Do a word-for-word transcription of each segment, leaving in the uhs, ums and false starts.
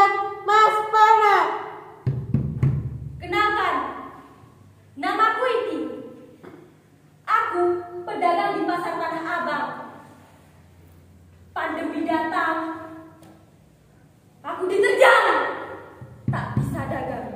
Silakan, Mas Pana. Kenalkan, namaku Iti. Aku pedagang di pasar Tanah Abang. Pandemi datang, aku diterjang, tak bisa dagang.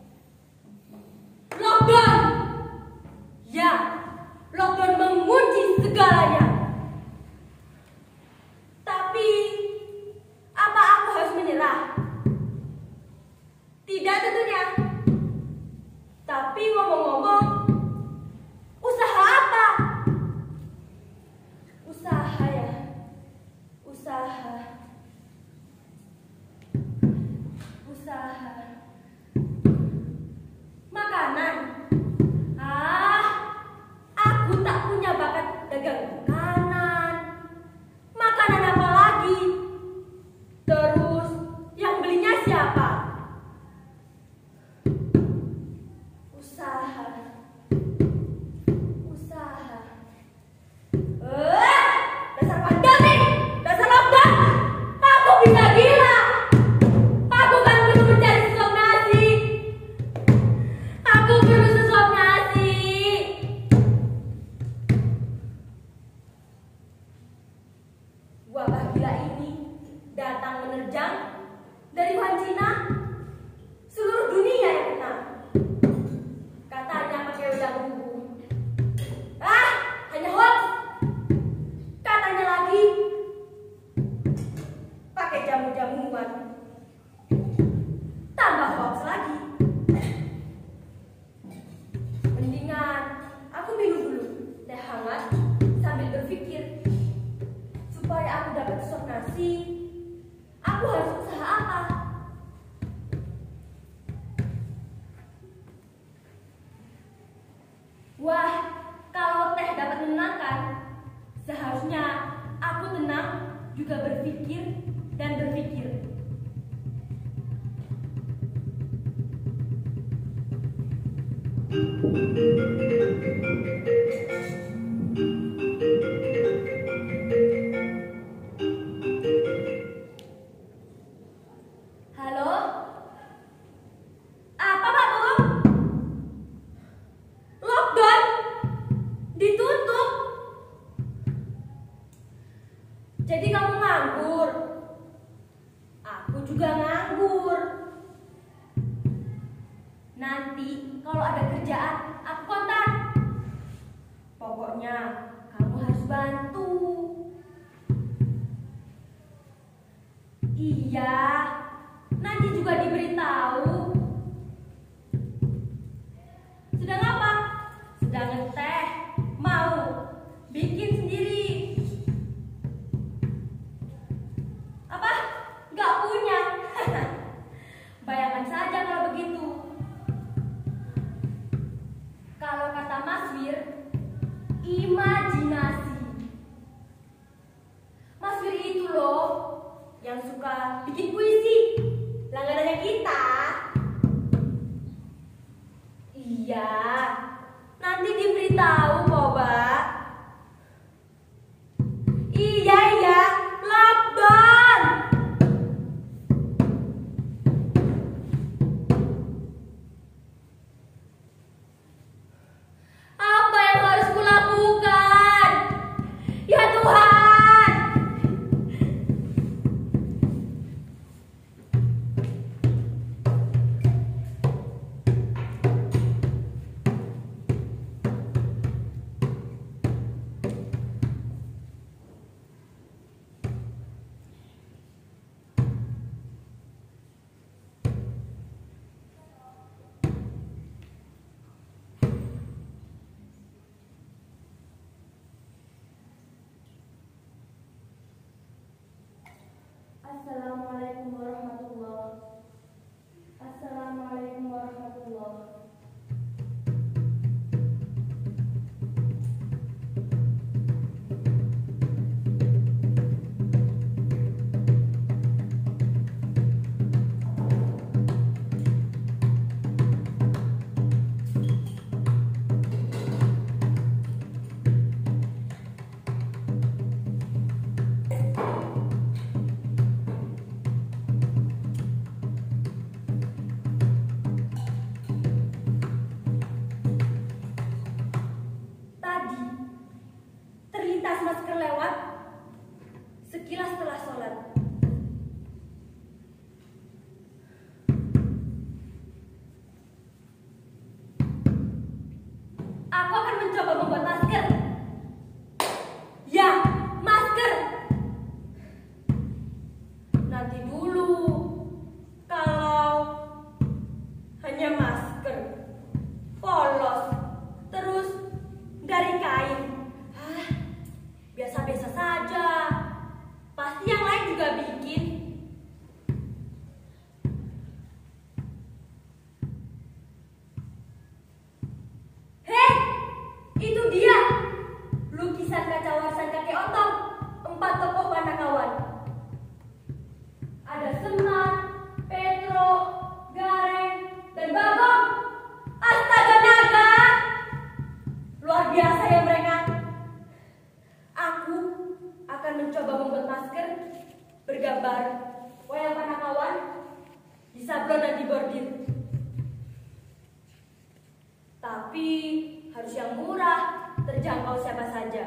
Lockdown, ya, lockdown mengunci segalanya. Tapi, apa aku harus menyerah? Tidak tentunya. Tapi ngomong-ngomong, usaha apa? Usaha ya, usaha, usaha. Makanan. Ah, aku tak punya bakat dagang makanan. Makanan apa lagi? Terus, yang belinya siapa? Usaha, usaha. Eh, dasar pandemi, dasar lockdown. Aku bisa gila. Aku kan perlu mencari sesuap nasi. Aku perlu sesuap nasi. Wabah gila ini datang menerjang dari Wuhan, Cina. Seluruh dunia yang kena. Katanya pakai wedang bumbu. Ah, hanya hoax. Katanya lagi pakai jamu-jamuan. Tambah hoax lagi. Mendingan aku minum dulu teh hangat sambil berpikir supaya aku dapat suap nasi. Aku harus usaha apa? Wah, kalau teh dapat menenangkan, seharusnya aku tenang juga berpikir dan berpikir. Halo? Apa, Pak Bu? Lockdown? Ditutup? Jadi kamu nganggur? Aku juga nganggur. Nanti kalau ada kerjaan, aku kontak. Pokoknya kamu harus bantu. Iya, nanti juga diberitahu. Sedang apa? Sedang ngeteh. Mau bikin sendiri. Apa? Gak punya. Bayangkan saja kalau begitu. Kalau kata Mas Wir, imajinasi. Mas Wir itu loh yang suka bikin puisi, langganannya kita. Iya, nanti diberitahu kok, Mbak. Iya, iya, lockdown. Apa yang harus kulakukan? Ya Tuhan. Assalamualaikum warahmatullahi. Assalamualaikum warahmatullahi. mencoba membuat masker bergambar wayang Panakawan di sablon dan di bordir. Tapi harus yang murah, terjangkau siapa saja.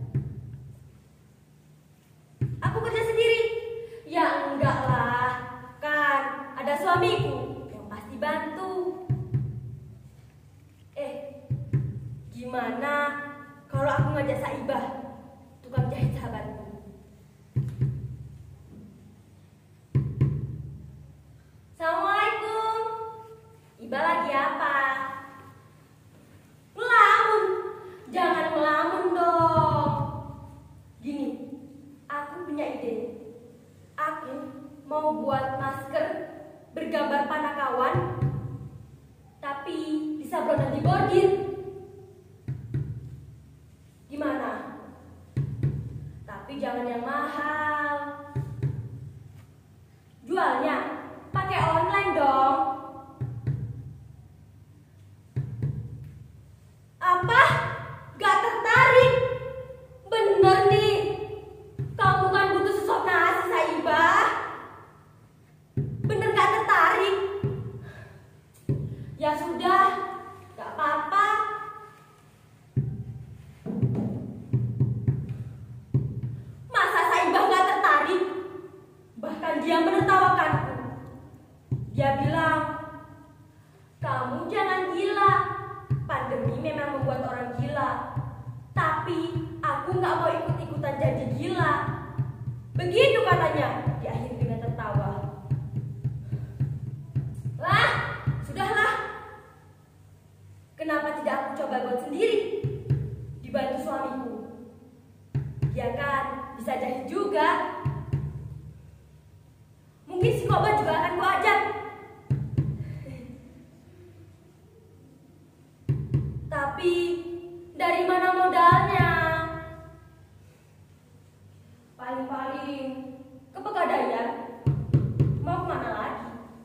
Aku kerja sendiri. Ya enggak lah, kan ada suamiku yang pasti bantu. Eh, gimana kalau aku ngajak Saibah, tukang jahit sahabatku? Assalamualaikum. Iba lagi apa? Ngelamun. Jangan ngelamun dong. Gini, aku punya ide. Aku mau buat masker bergambar Panakawan, tapi disablon dan dibordir. Gimana? Tapi jangan yang mahal. Jualnya pakai online dong. Apa? Gak tertarik? Bener nih. Kamu kan butuh sosok nasi, Saibah. Bener gak tertarik? Ya sudah, gak apa-apa. Masa Saibah gak tertarik? Bahkan dia menertawakanku. Dia bilang, kamu jangan gila. Pandemi memang membuat orang gila. Tapi aku gak mau ikut-ikutan jadi gila. Begitu katanya. Diakhiri dengan tertawa. Lah, sudahlah. Kenapa tidak aku coba buat sendiri? Dibantu suamiku. Dia kan bisa jahit juga. Mungkin si Koba juga akan ku ajak. Tapi dari mana modalnya? Paling-paling ke Pegadaian. Mau kemana lagi?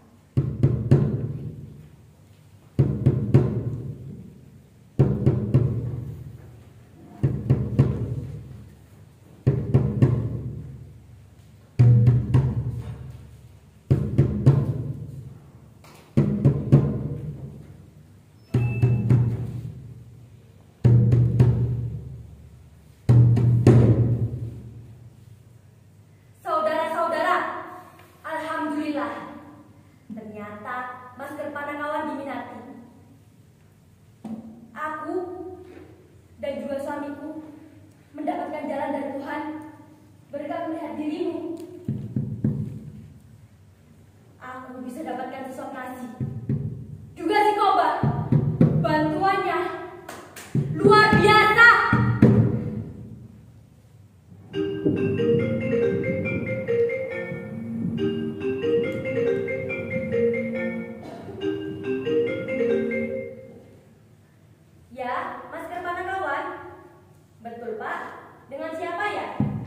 Ternyata masker Panakawan diminati. Aku dan juga suamiku mendapatkan jalan dari Tuhan berkat melihat dirimu. Aku bisa dapatkan sosok nasi. Juga si Koba. Bantuannya luar biasa. Betul, Pak. Dengan siapa ya?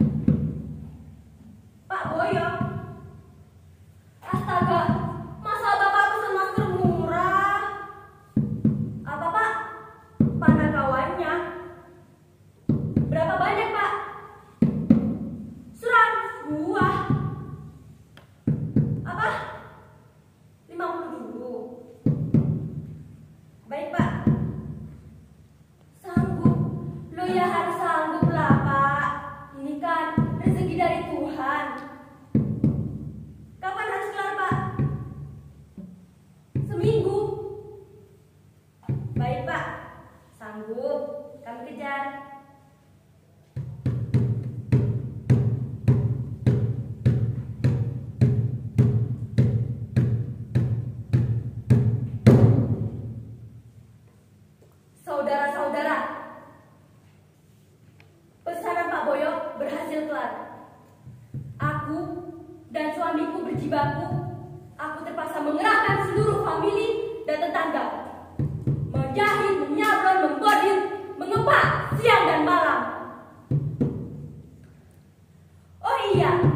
Pak Boyo. Astaga, masa Bapak pesan masker murah? Apa, Pak? Panakawannya berapa banyak, Pak? Seratus buah. Apa? Lima puluh dulu. Baik, Pak. Lo ya harus sanggup lah, Pak. Ini kan rezeki dari Tuhan. Kapan harus kelar, Pak? Seminggu. Baik, Pak. Sanggup. Kami kejar. Saudara-saudara, pesanan Pak Boyo berhasil kelar. Aku dan suamiku berjibaku. Aku terpaksa mengerahkan seluruh famili dan tetangga. Menjahit, menyablon, membordir, mengepak siang dan malam. Oh iya,